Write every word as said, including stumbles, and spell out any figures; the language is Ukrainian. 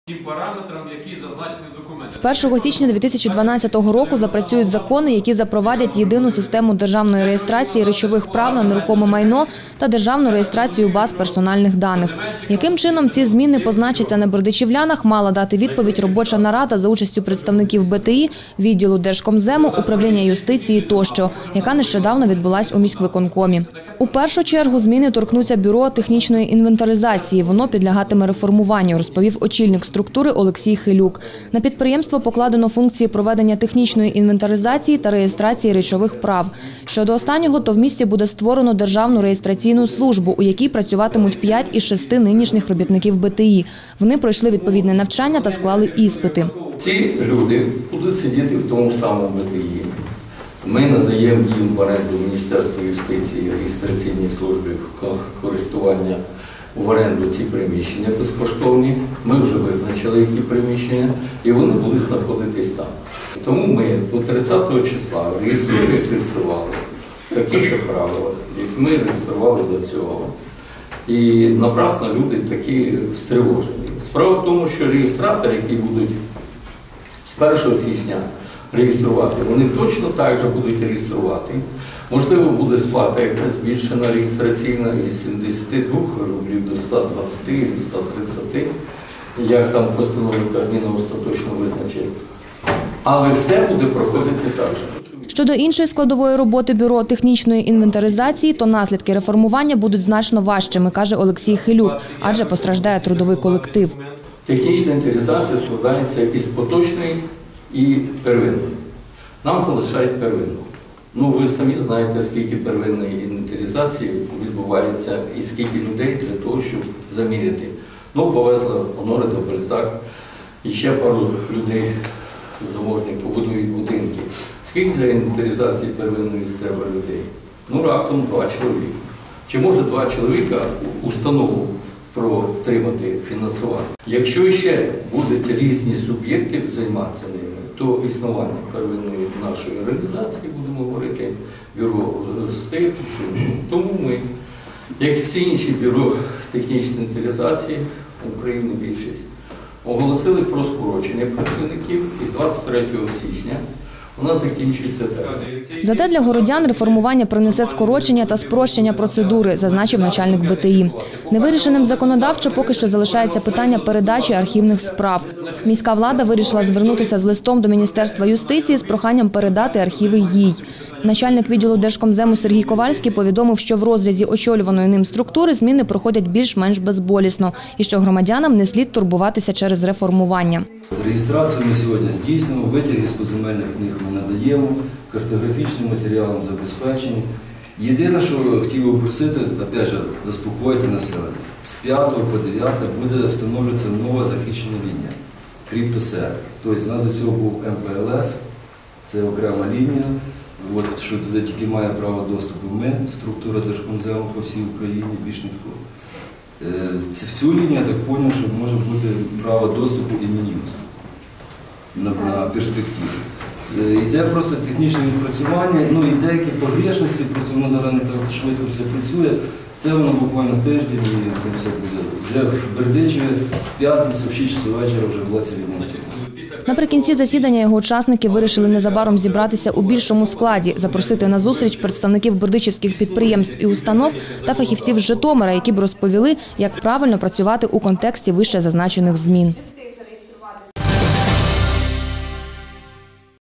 параметрам, які зазначені в документі. З першого січня дві тисячі дванадцятого року запрацюють закони, які запровадять єдину систему державної реєстрації речових прав на нерухоме майно та державну реєстрацію баз персональних даних. Яким чином ці зміни позначаться на бердичівлянах, мала дати відповідь робоча нарада за участю представників Б Т І, відділу Держкомзему, управління юстиції тощо, яка нещодавно відбулась у міськвиконкомі. У першу чергу зміни торкнуться бюро технічної інвентаризації. Воно підлягатиме реформуванню, розповів очільник структури Олексій Хилюк. На підприємство покладено функції проведення технічної інвентаризації та реєстрації речових прав. Щодо останнього, то в місті буде створено державну реєстраційну службу, у якій працюватимуть п'ять із шести нинішніх робітників Б Т І. Вони пройшли відповідне навчання та склали іспити. Ці люди будуть сидіти в тому самому Б Т І. Ми надаємо їм в оренду Міністерству юстиції, реєстраційній службі користування в оренду ці приміщення безкоштовні. Ми вже визначили, які приміщення, і вони будуть знаходитись там. Тому ми до тридцятого числа реєструємо, як реєстрували, в таких же правилах, як ми реєстрували до цього. І напрасно люди такі стривожені. Справа в тому, що реєстратори, які будуть з першого січня реєструвати, вони точно так же будуть реєструвати. Можливо, буде сплата якась збільшена реєстраційна із сімдесяти двох рублів до ста двадцяти, ста тридцяти, як там постанови Кабміну остаточно визначить. Але все буде проходити так же. Щодо іншої складової роботи бюро технічної інвентаризації, то наслідки реформування будуть значно важчими, каже Олексій Хилюк, адже постраждає трудовий колектив. Технічна інвентаризація складається із поточної і первинної. Нам залишають первинну. Ну, ви самі знаєте, скільки первинної інвентаризації відбувається і скільки людей для того, щоб заміряти. Ну, повезли Онори та Бальзак, і ще пару людей заможних побудують будинки. Скільки для інвентаризації первинної треба людей? Ну, раптом два чоловіка. Чи може два чоловіка установу протримати фінансування? Якщо ще будуть різні суб'єкти займатися ними, то існування первинної нашої організації, будемо говорити, бюро стоїть. Тому ми, як і всі інші бюро технічної інвентаризації України, більшість, оголосили про скорочення працівників і двадцять третього січня у нас закінчується термін. Зате для городян реформування принесе скорочення та спрощення процедури, зазначив начальник Б Т І. Невирішеним законодавчо поки що залишається питання передачі архівних справ. Міська влада вирішила звернутися з листом до Міністерства юстиції з проханням передати архіви їй. Начальник відділу Держкомзему Сергій Ковальський повідомив, що в розрізі очолюваної ним структури зміни проходять більш-менш безболісно і що громадянам не слід турбуватися через реформування. Реєстрацію ми сьогодні здійснюємо, витяги з поземельних книг ми надаємо, картографічним матеріалом забезпечені. Єдине, що хотів би просити, опять же, заспокоїти населення. З п'ятого по дев'яте буде встановлюватися нова захищена лінія – криптосервер. Тобто у нас до цього був М П Л С, це окрема лінія, от, що туди тільки має право доступу ми, структура Держкомзему по всій Україні, більш ніхто. В цю лінію, я так зрозумів, що може бути право доступу і Мін'юст на, на перспективу. Йде просто технічне відпрацювання, ну і деякі погрешності, просто воно зараз не так швидко все працює. Це воно буквально тиждень і все буде. Вже в Бердичеві в п'ятницю, в шість часов вечора вже була ця лінія. Наприкінці засідання його учасники вирішили незабаром зібратися у більшому складі, запросити на зустріч представників бердичівських підприємств і установ та фахівців з Житомира, які б розповіли, як правильно працювати у контексті вище зазначених змін.